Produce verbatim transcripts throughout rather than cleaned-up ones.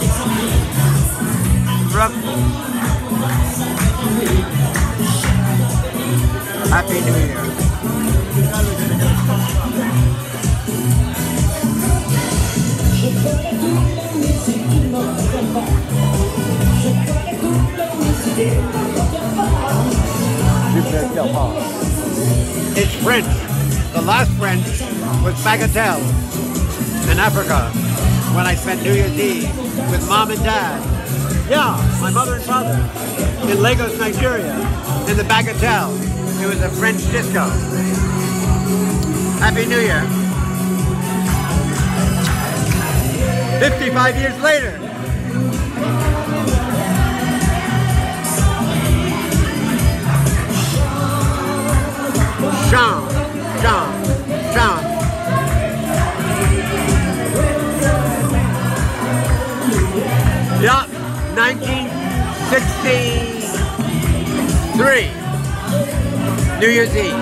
Happy New Year. It's French. The last French was Bagatelle in Africa when I spent New Year's Eve with Mom and Dad. Yeah, my mother and father in Lagos, Nigeria, in the Bagatelle. It was a French disco. Happy New Year. fifty-five years later. Sean, Sean, Sean. Yup, nineteen sixty-three. New Year's Eve.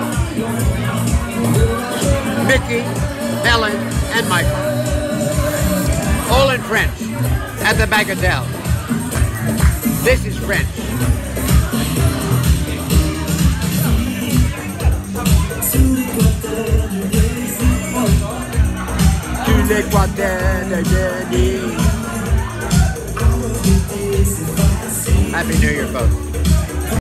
Mickey, Helen, and Michael. All in French at the Bagatelle. This is French. Tu l'Équateur de Denis. Happy New Year, folks.